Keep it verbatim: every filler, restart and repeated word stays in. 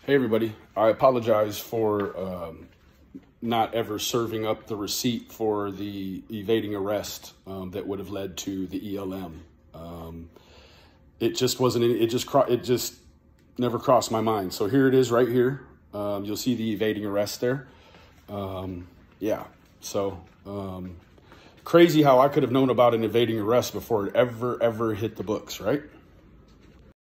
Hey everybody, I apologize for um, not ever serving up the receipt for the evading arrest um, that would have led to the E L M. Um, it just wasn't, it just, it just never crossed my mind. So here it is right here. Um, you'll see the evading arrest there. Um, yeah, so um, crazy how I could have known about an evading arrest before it ever, ever hit the books, right?